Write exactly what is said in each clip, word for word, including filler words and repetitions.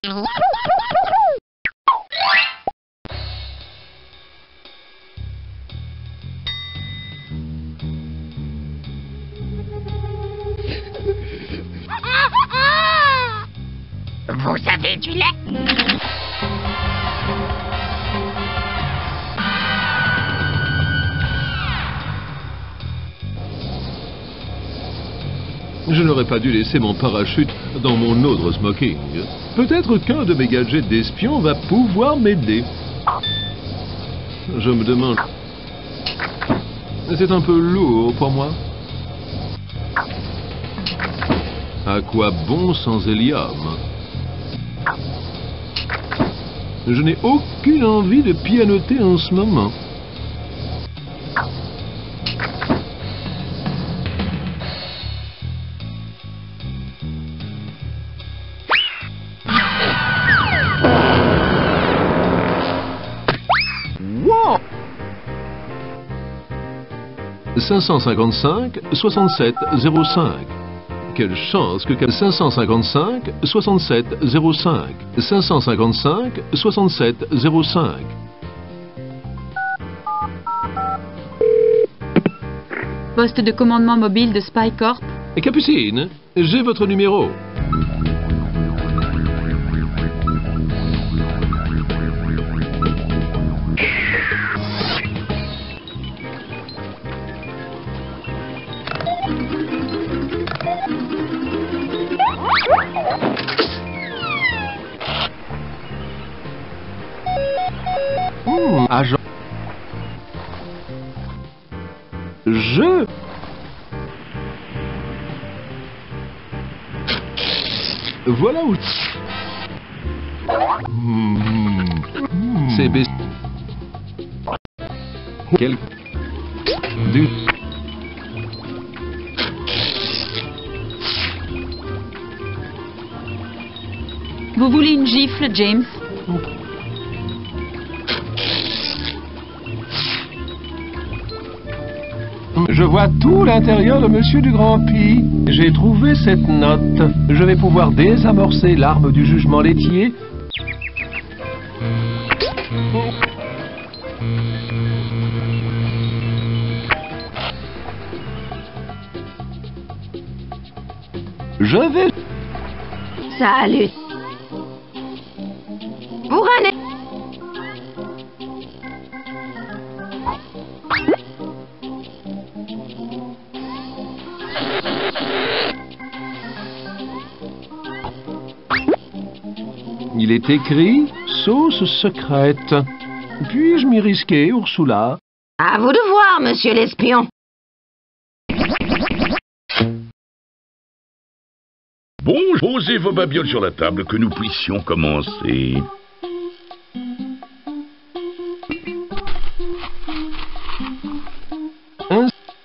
Vous avez du lait? Je n'aurais pas dû laisser mon parachute dans mon autre smoking. Peut-être qu'un de mes gadgets d'espion va pouvoir m'aider. Je me demande... C'est un peu lourd pour moi. À quoi bon sans hélium? Je n'ai aucune envie de pianoter en ce moment. cinq cent cinquante-cinq soixante-sept zéro cinq. Quelle chance que cinq cent cinquante-cinq soixante-sept zéro cinq. cinq cent cinquante-cinq soixante-sept zéro cinq. Poste de commandement mobile de Spy Corp. Capucine, j'ai votre numéro. Hmm, agent. Je... Voilà où... Hmm. C'est best... Quel... Du... Vous voulez une gifle, James? Je vois tout l'intérieur de Monsieur du Grand Pi. J'ai trouvé cette note. Je vais pouvoir désamorcer l'arme du jugement laitier. Je vais... Salut. Pour un... Il est écrit « Sauce secrète ». Puis-je m'y risquer, Ursula? À vous de voir, monsieur l'espion. Bon, posez vos babioles sur la table, que nous puissions commencer. Un...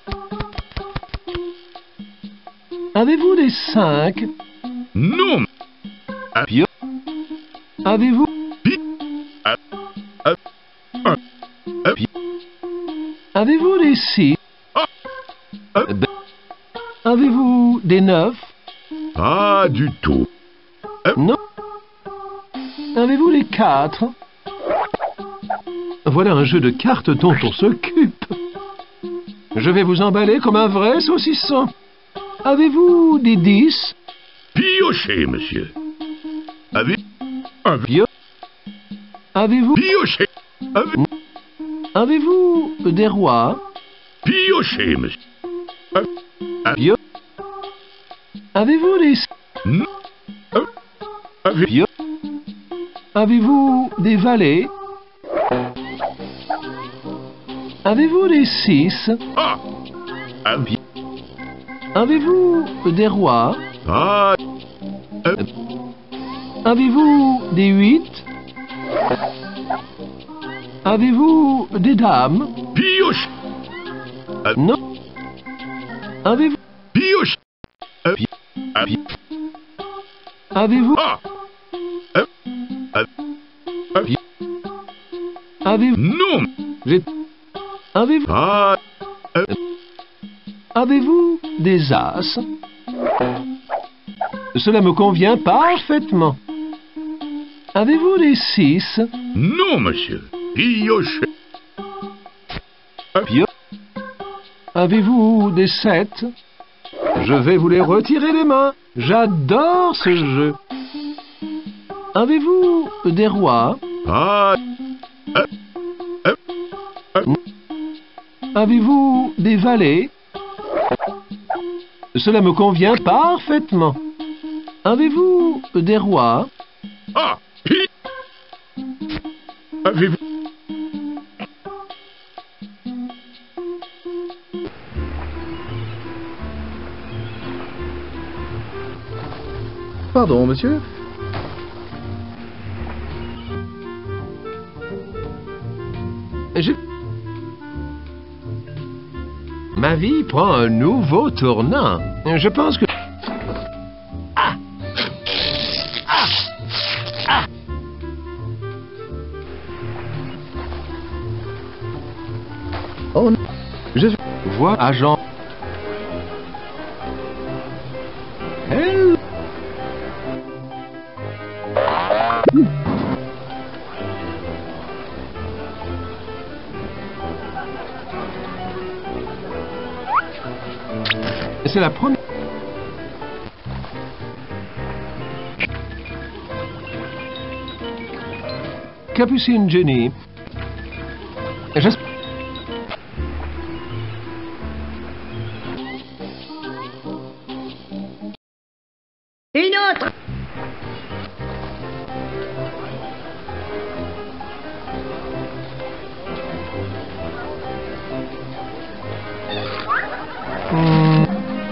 Avez-vous des cinq? Non. Pio. Avez-vous... Pi... A... A... Un... A... Pi... Avez-vous des six? Ah. A... Avez-vous des neuf? Pas du tout. A... Non. Avez-vous des quatre? Voilà un jeu de cartes dont on s'occupe. Je vais vous emballer comme un vrai saucisson. Avez-vous des dix? Piochez, monsieur. Avez... Un... Pio... Avez-vous... Piochez. Avez... Avez-vous des rois? Piochez, monsieur. A... Pio... Avez-vous des... Non. Avez... Pio... Avez-vous des valets? Avez-vous des six? Ah. Avez... Avez-vous des rois? Ah. Avez-vous des huit? Avez-vous des dames? Pioche. A... Non. Avez-vous... Pioche. A... Pi... A... Pi... Avez-vous... Ah. A... A... A... Pi... Avez-vous... Non. J'ai... Avez-vous... Ah. A... Avez-vous des as? Cela me convient parfaitement. Avez-vous des six? Non, monsieur. Piocher. Pio. Avez-vous des sept? Je vais vous les retirer des mains. J'adore ce jeu. Avez-vous des rois? Ah. Euh, euh, euh. Avez-vous des valets? Cela me convient parfaitement. Avez-vous des rois? Ah. Pi. Avez-vous... Pardon, monsieur? Je... Ma vie prend un nouveau tournant. Je pense que... Ah! Ah! Ah! Oh non. Je... Vois agent... Elle... C'est la première... Capucine Jenny. J'espère... Une autre. Hmm.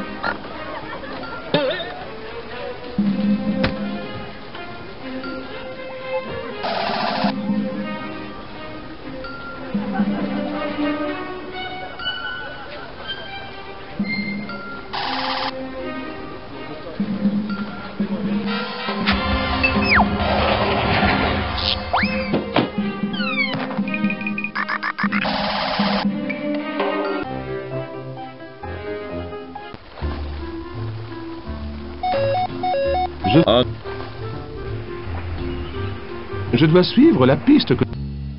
Je... Ah. Je dois suivre la piste que...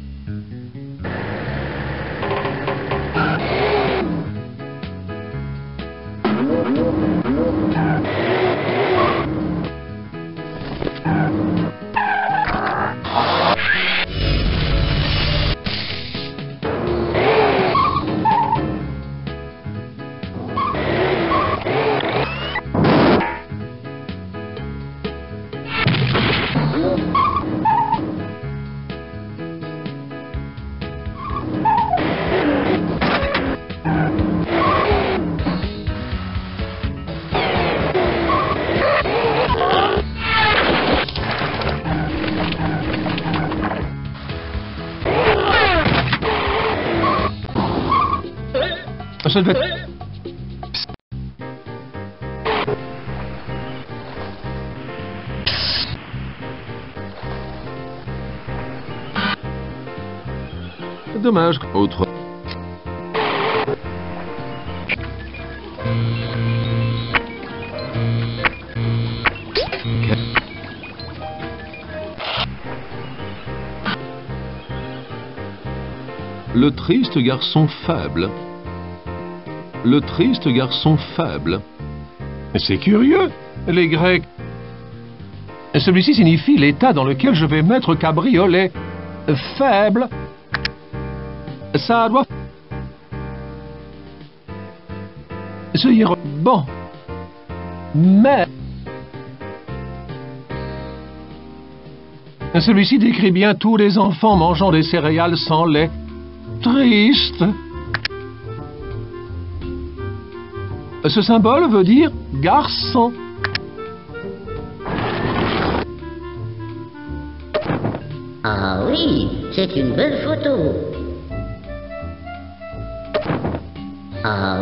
Ça devait être... Dommage. Autre... Le triste garçon faible. Le triste garçon faible. C'est curieux, les Grecs. Celui-ci signifie l'état dans lequel je vais mettre cabriolet. Faible. Ça doit... Se dire bon. Mais... Celui-ci décrit bien tous les enfants mangeant des céréales sans lait. Triste. Ce symbole veut dire garçon. Ah oui, c'est une belle photo. Ah